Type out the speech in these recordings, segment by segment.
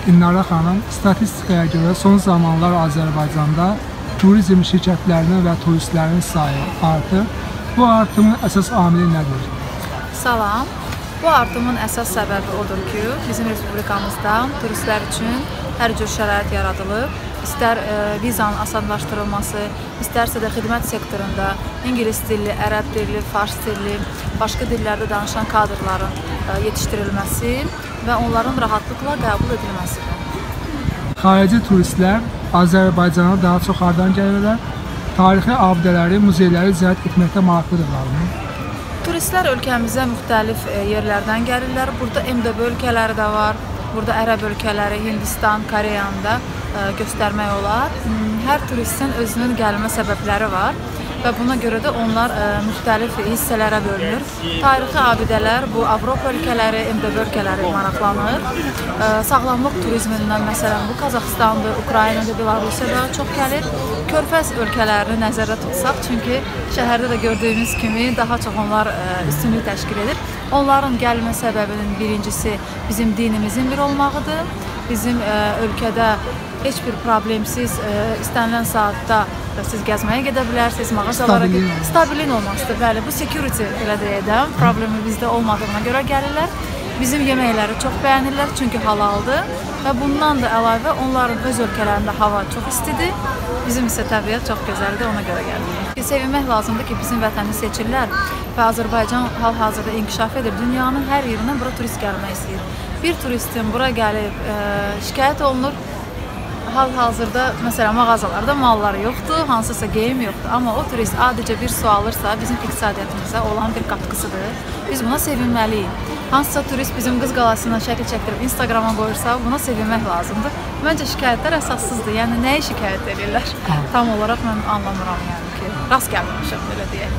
İnnara xanım, statistikaya görə son zamanlar Azərbaycanda turizm şirkətlərinin və turistlərin sayı artır. Bu artımın əsas amili nədir? Salam. Bu artımın əsas səbəbi odur ki, bizim respublikamızda turistlər üçün hər cür şərait yaradılıb. İstər vizanın asanlaşdırılması, istərsə də xidmət sektorunda ingilis dilli, ərəb dilli, fars dilli, başqa dillərdə danışan kadrların yetişdirilməsi və onların rahatlıqla qəbul edilməsidir. Xarici turistlər Azərbaycana daha çox hardan gəlirlər? Tarixi abidələri, muzeyləri ziyarət etməkdə maraqlıdırlarmı? Turistlər ölkəmizə müxtəlif yerlərdən gəlirlər. Burada MDB ölkələri də var. Burada ərəb ölkələri, Hindistan, Koreyanı da göstərmək olar. Hər turistin özünün gəlmə səbəbləri var və buna görə də onlar müxtəlif hissələrə bölünür. Tarixi abidələr, bu Avropa ölkələri, MDB ölkələri maraqlanır. Sağlamlıq turizmindən məsələn bu Qazaxıstandır, Ukraynada, Belarusiyada çox gəlir. Körfəz ölkələrini nəzərdə tutsaq, çünki şəhərdə də gördüyümüz kimi daha çox onlar üstünlük təşkil edir. Onların gəlmə səbəbinin birincisi bizim dinimizin bir olmağıdır. Bizim ölkədə heç bir problemsiz, istənilən saatda siz gəzməyə gedə bilərsiniz, mağazalara stabilin olmasıdır. Bəli, bu security elə deyədəm, problemi bizdə olmadığına görə gəlirlər. Bizim yeməkləri çox bəyənirlər, çünki halaldır və bundan da əlavə onların öz ölkələrində hava çox istidir. Bizim isə təbiət çox gözəldir, ona görə gəlirlər. Sevinmək lazımdır ki, bizim vətəni seçirlər və Azərbaycan hal-hazırda inkişaf edir. Dünyanın hər yerindən bura turist gəlmək istəyir. Bir turistin bura gəlib şikayət olunur. Hal-hazırda, məsələn, mağazalarda malları yoxdur, hansısa geyim yoxdur. Amma o turist adicə bir su alırsa, bizim iqtisadiyyatımıza olan bir qatqısıdır. Biz buna sevinməliyik. Hansısa turist bizim Qız Qalasından şəkil çəkdirib Instagrama qoyursa, buna sevinmək lazımdır. Məncə şikayətlər əsassızdır. Yəni, nəyi şikayət edirlər? Tam olaraq mən anlamıram, yəni ki, rast gəlməmişəm, belə deyək.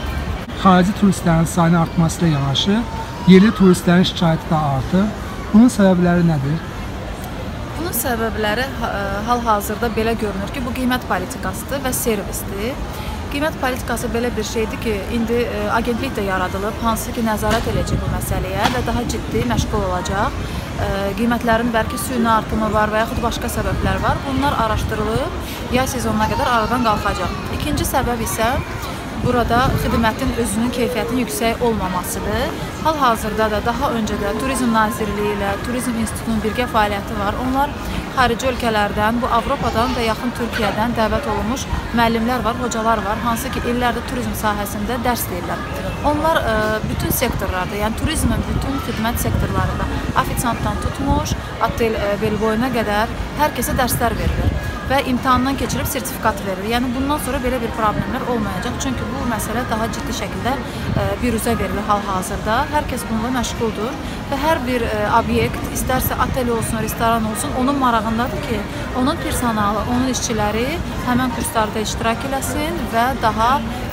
Xarici turistlərin sayının artması ilə yanaşı, yerli turistlərin şikayəti də artır. Bunun səbəbləri nədir? Bunun səbəbləri hal-hazırda belə görünür ki, bu qiymət politikasıdır və servisdir. Qiymət politikası belə bir şeydir ki, indi agentlik də yaradılıb, hansı ki, nəzarət edəcək bu məsələyə və daha ciddi məşğul olacaq. Qiymətlərin bəlkə süni artımı var və yaxud başqa səbəblər var. Bunlar araşdırılıb, yay sezonuna qədər aradan qalxacaq. İkinci səbəb isə burada xidmətin özünün keyfiyyətinin yüksək olmamasıdır. Hal-hazırda da daha öncə də Turizm Nazirliyi ilə Turizm İnstitutunun birgə fəaliyyəti var. Onlar xarici ölkələrdən, bu Avropadan və yaxın Türkiyədən dəvət olunmuş müəllimlər var, hocalar var, hansı ki, illərdə turizm sahəsində dərs deyirlər. Onlar bütün sektorlarda, yəni turizmin bütün xidmət sektorlarında ofisiantdan tutmuş, otel belboyuna qədər hər kəsə dərslər verilir və imtahandan keçirib sertifikat verir. Yəni, bundan sonra belə bir problemlər olmayacaq. Çünki bu məsələ daha ciddi şəkildə biruzə verilir hal-hazırda. Hər kəs bununla məşğuldur və hər bir obyekt, istərsə otel olsun, restoran olsun, onun marağındadır ki, onun personalı, onun işçiləri həmən kurslarda iştirak eləsin və daha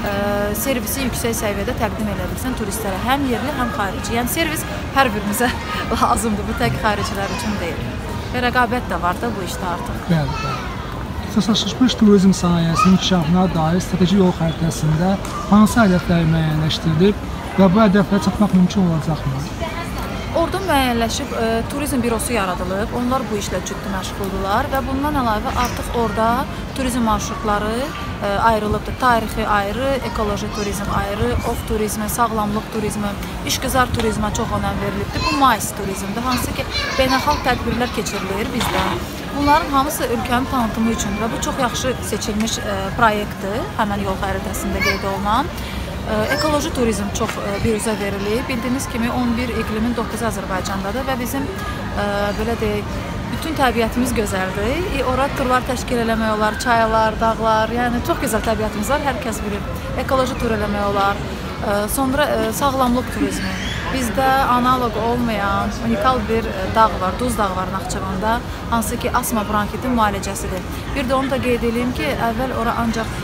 servisi yüksək səviyyədə təqdim edilsin turistlərə, həm yerli, həm xarici. Yəni, servis hər birimizə lazımdır, bu tək xaricilər üçün deyil. Və rəqabət də var da bu işdə artıq. Bəli, bəli. İxtisaslaşmış turizm sənayesinin inkişafına dair strateji yol xəritəsində hansı hədəfləri müəyyənləşdirilib və bu hədəflərə çatmaq mümkün olacaqmı? Orada müəyyənləşib turizm bürosu yaradılıb, onlar bu işlə ciddi məşğuldurlar və bundan əlavə artıq orada turizm marşrutları ayrılıbdır. Tarixi ayrı, ekoloji turizm ayrı, ov turizmi, sağlamlıq turizmi, işgüzar turizmə çox önəm verilibdir. Bu mais turizmdir, hansı ki, beynəlxalq tədbirlər keçirilir bizdə. Bunların hamısı ölkənin tanıtımı üçündür və bu çox yaxşı seçilmiş proyektdir, həmən yol xəritəsində qeyd olunan. Ekoloji turizm çox biruzə verilib. Bildiyiniz kimi 11 iqlimin 9 Azərbaycandadır və bizim belə deyək, bütün təbiətimiz gözəldir. Ora turlar təşkil eləmək olar, çaylar, dağlar, yəni çox gözəl təbiətimiz var, hər kəs bilir. Ekoloji tur eləmək olar. Sonra sağlamlıq turizmi. Bizdə analoq olmayan unikal bir dağ var, Duz dağı var Naxçıvanda, hansı ki, asma bronkitin müalicəsidir. Bir də onu da qeyd edeyim ki, əvvəl ora ancaq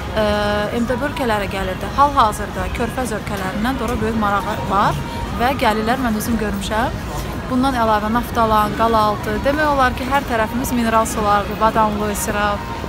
MDB ölkələri gəlirdi. Hal-hazırda Körfəz ölkələrindən də ora böyük marağı var və gəlirlər, mən özüm görmüşəm. Bundan əlavə Naftalan, Qalaltı, demək olar ki, hər tərəfimiz mineral sulardır, badamlı, sirab,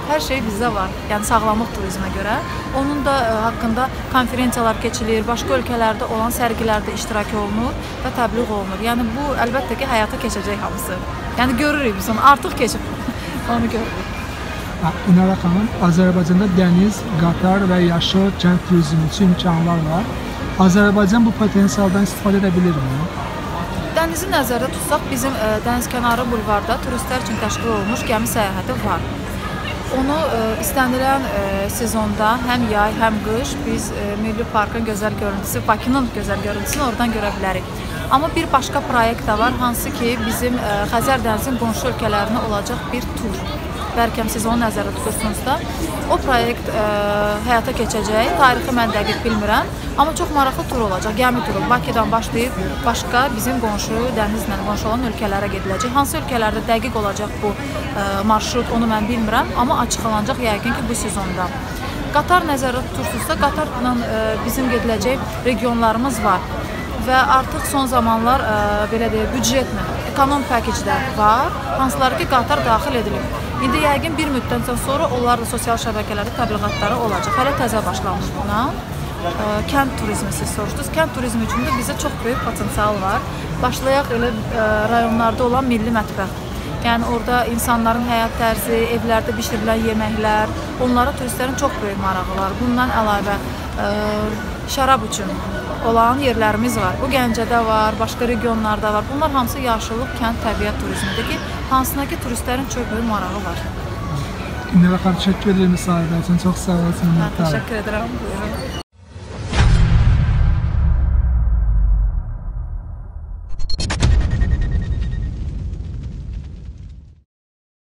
Hər şey bizdə var. Yəni sağlamlıq turizminə görə. Onun da haqqında konferensiyalar keçilir, başqa ölkələrdə olan sərgilərdə iştirak olunur və təbliğ olunur. Yəni bu əlbəttə ki, həyata keçəcək hamısı. Yəni görürük biz onu, artıq keçib. Onu görürük. İnara xanım, Azərbaycanda dəniz, qatar və yaşıl kənd turizmi üçün imkanlar var. Azərbaycan bu potensialdan istifadə edə bilirmi? Dənizi nəzərdə tutsaq, bizim dənizkənarı bulvarda turistlər üçün təşkil olunmuş gəmi səyahəti var. Onu istənilən sezonda həm yay, həm qış biz Milli Parkın gözəl görüntüsü, Bakının gözəl görüntüsünü oradan görə bilərik. Amma bir başqa proyekt də var, hansı ki bizim Xəzər dənizinin qonşu ölkələrinə olacaq bir tur. Bəlkə siz onu nəzərdə tutursunuz da. O proyekt həyata keçəcək. Tarixi mən dəqiq bilmirəm, amma çox maraqlı tur olacaq. Gəmi turu Bakıdan başlayıb başqa bizim qonşu dənizlə qonşu olan ölkələrə gediləcək. Hansı ölkələrdə dəqiq olacaq bu marşrut, onu mən bilmirəm, amma açıqlanacaq yəqin ki bu sezonda. Qatar nəzərdə tutursunuzsa, Qatarla bizim gediləcək regionlarımız var və artıq son zamanlar belə deyək, büdjetlə, ekonom paketdə var, hansıları ki Qatar daxil edilib. İndi yəqin bir müddətdən sonra onlar da sosial şəbəkələrdə təbliğatları olacaq. Hələ təzə başlanmış buna. Kənd turizmi siz soruşdunuz. Kənd turizmi üçün də bizə çox böyük potensial var. Başlayaq elə rayonlarda olan milli mətbəx. Yəni orada insanların həyat tərzi, evlərdə bişirilən yeməklər, onlara turistlərin çox böyük marağı var. Bundan əlavə şərab üçün olan yerlərimiz var. Bu Gəncədə var, başqa regionlarda var. Bunlar hamısı yaşıllıq, kənd, təbiət turizmidir ki, hansına ki turistlərin çox böyük marağı var. İnara xanım, təşəkkür edirəm müsahibəniz üçün. Çox sağ olasınız. Təşəkkür edirəm. Buyurun.